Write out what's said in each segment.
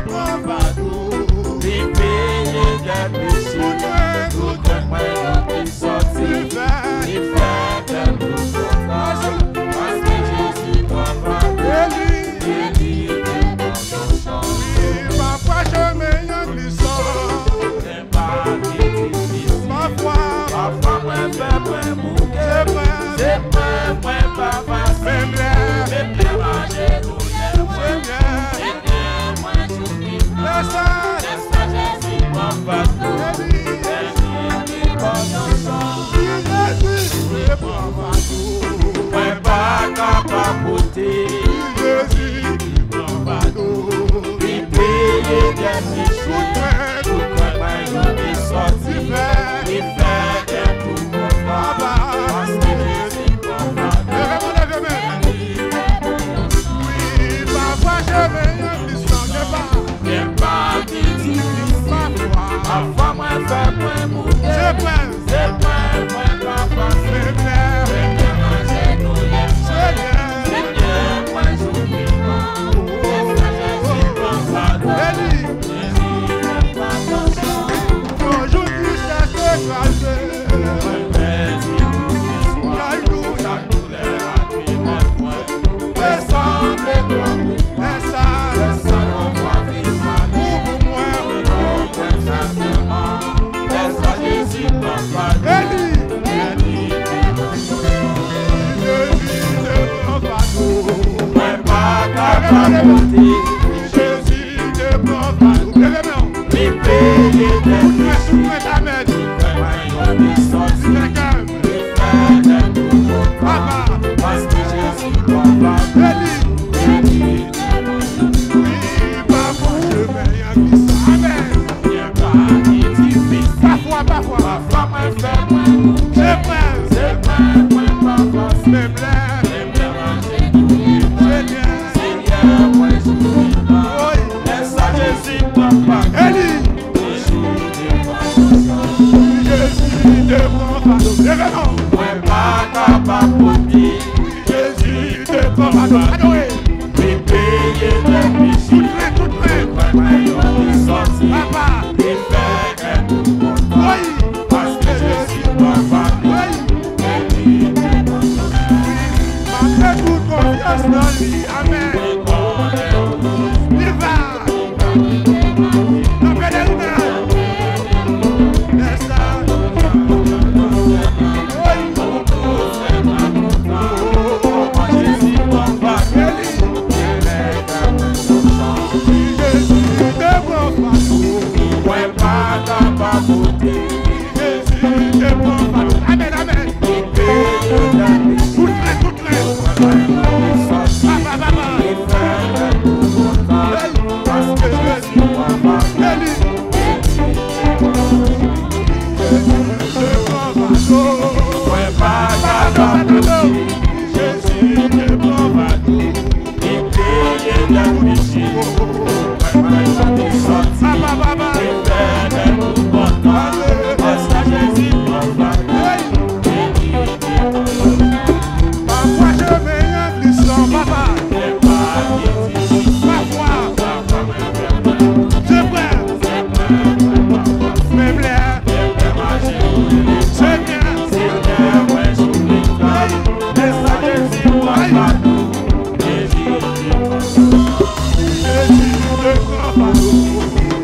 prend partout. Il paye des péchés, tout le monde qui sortit. Il fait de nous parce que Jésus prend partout. Il est dans nos champs. Parfois je me en glissant. C'est pas difficile. Parfois moi fais point mouquet. C'est point pas facile. Mais bien manger tout le monde. Et bien moi j'oublie pas. C'est ça Jésus prend partout. Il prend nos champs. Il prend partout. Moi pas capable côté. Jésus Il prend partout. Il paye des péchés. Tout le monde qui sortit. Il fait des tout mon papa. Parce que Jésus prend partout. oui, parfois je me en glissant. C'est pas difficile. Parfois moi fais point mouquet. C'est point pas facile. Mais bien manger tout le monde. C'est bien moi j'oublie pas. C'est ça Jésus prend partout. Jésus prend nos champs. Aujourd'hui c'est écrasé. Jésus ne prend pas tout. Les pays des parce que Jésus prend partout. Parfois moi fais moins mouquet. C'est point pas facile. Mais bien manger tout le monde. Seigneur moi j'oublie pas. Laisse ça Jésus prend partout. Jésus ne prend pas tout. Moi pas capable de dire. Jésus ne prend pas tout. Il paye des péchés. Tout près. Qui sortit. Il fait un tout bon temps. Parce que Jésus prend partout. Malgré toute confiance dans lui. Amen. Il va. Non, mais il va. Laisse ça. Jésus prend partout. Jésus ne prend pas tout. Moi pas capable de dire. Jésus ne prend pas tout. Amen, amen. Il paye des péchés. Tout près, tout près. Il fait un tout bon temps. Parce que Jésus prend partout. Moi pas capable de dire. Jésus ne prend pas tout. Il paye des péchés. Qui sortit. Il fait un tout bon temps. Parce que Jésus prend partout. Parfois je me en glissant, papa. C'est pas difficile. Parfois, je prends. Mais blaire, c'est bien. Jésus ne prend pas tout.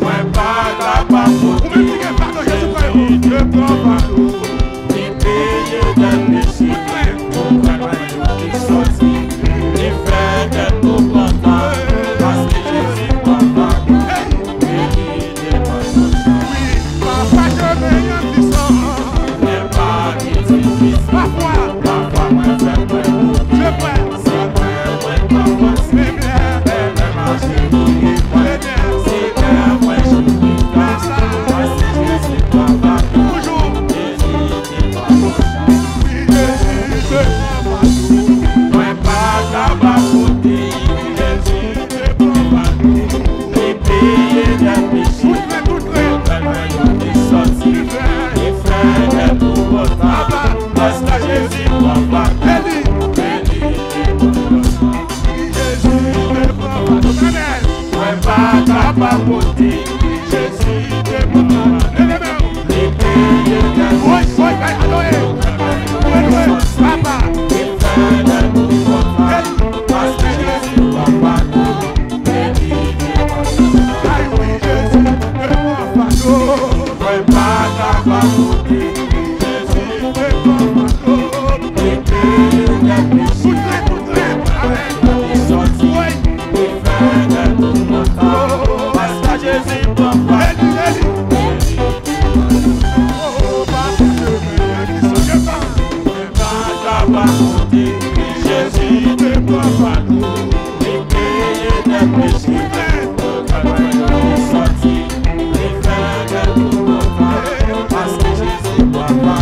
Vous me dites pardon, Jésus ne prend pas tout. Parfois je me en glissant. Parfois, je prends. Mais blaire, c'est bien. Bye. pas côté. Jésus te prend. Les pays papa. Il fait de nous contrats. Parce que Jésus va pas nous. Prépare ta côté. Jésus te prend. Les pays Jésus papa. Jésus te papa. Les pays des péchés. Sorti les frères de tout notre parce que Jésus papa.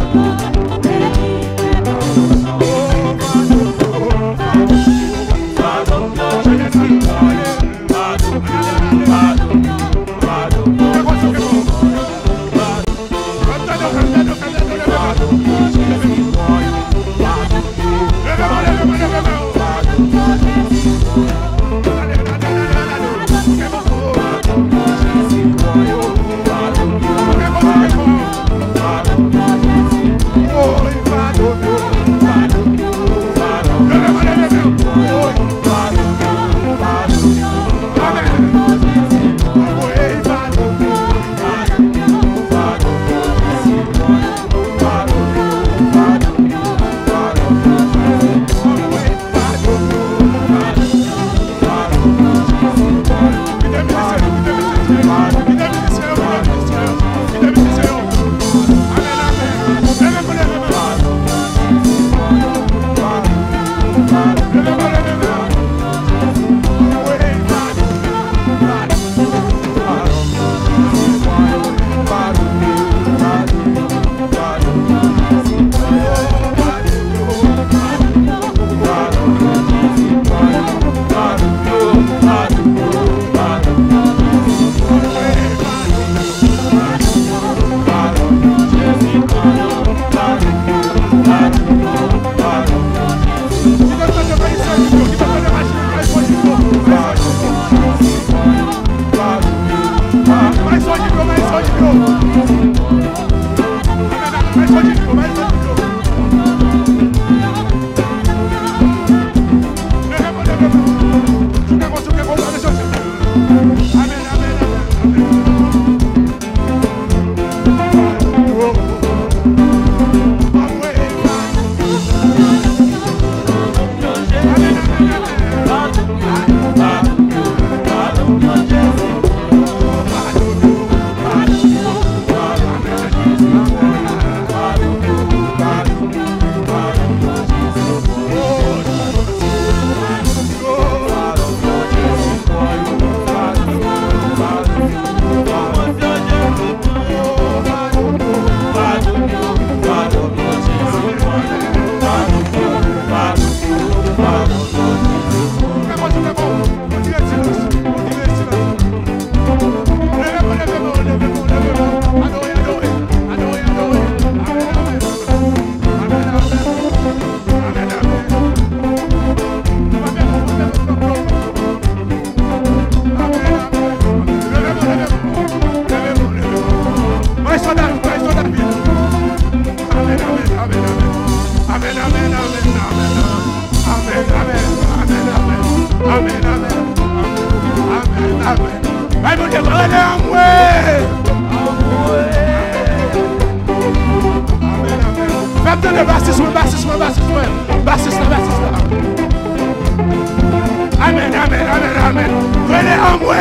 Amen, amen, amen, amen. Venez en moi.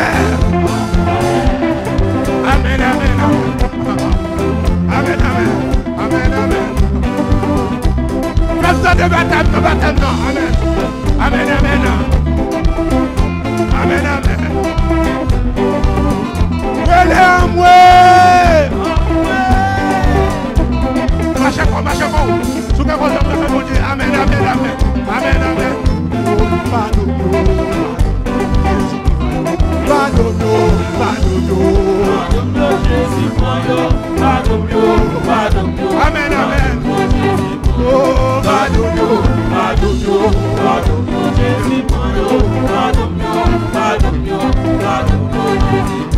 Amen, amen, amen. Amen, amen, amen, amen. Faites ça de baptême, non. Amen. Amen, amen. Amen, amen. Venez en moi. Marchez quoi. Sous que vous avez fait, amen, amen, amen. Amen, amen. Amen, amen. Oh,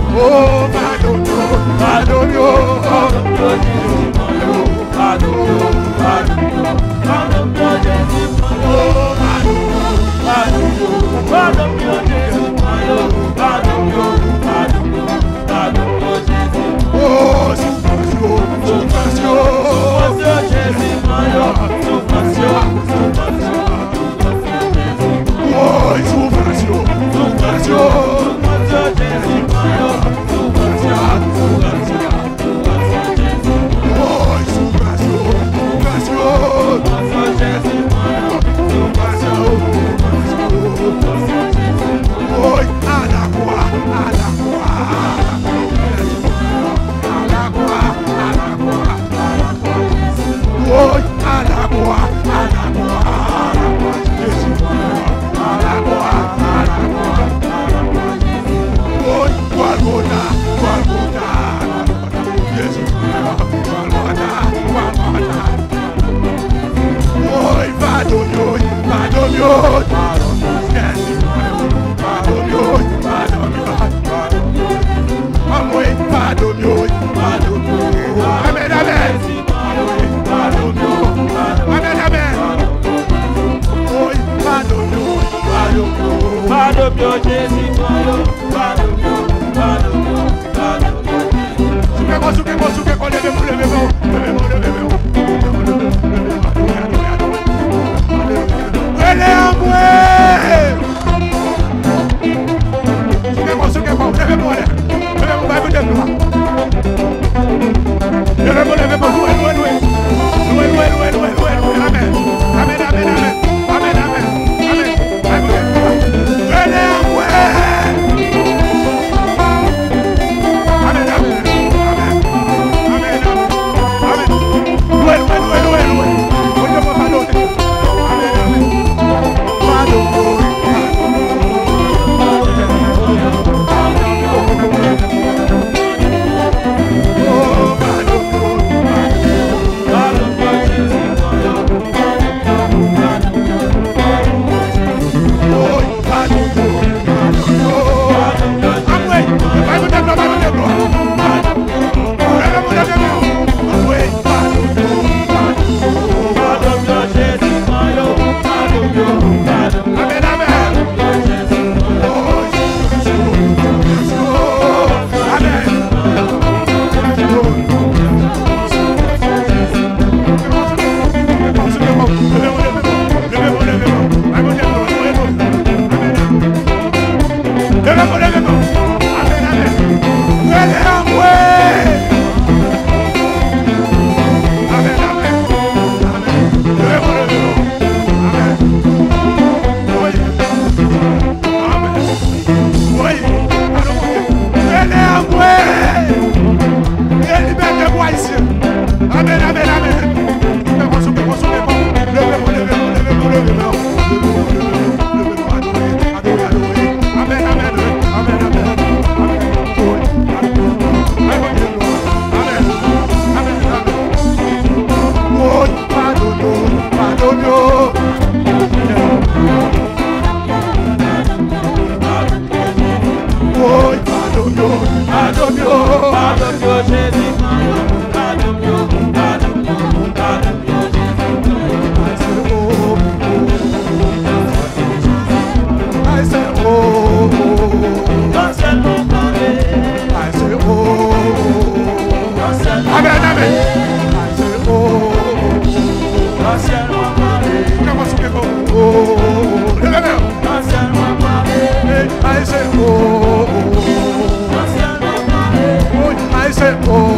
Oh, pardon, pardon, I say, oh.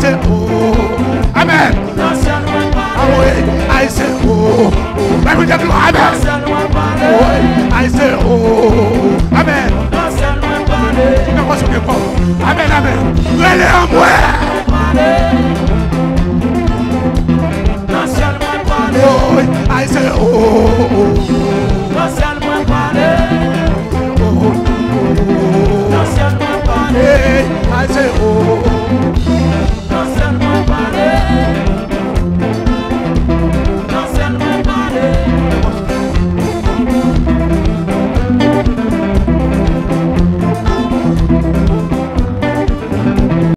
say oh. Amen. Ah oui, I say oh. Let me tell you, amen. Oh, I say oh. Amen. Tu n'as pas ce qu'il faut. Amen, amen. Relais en moi. Oh, I say oh.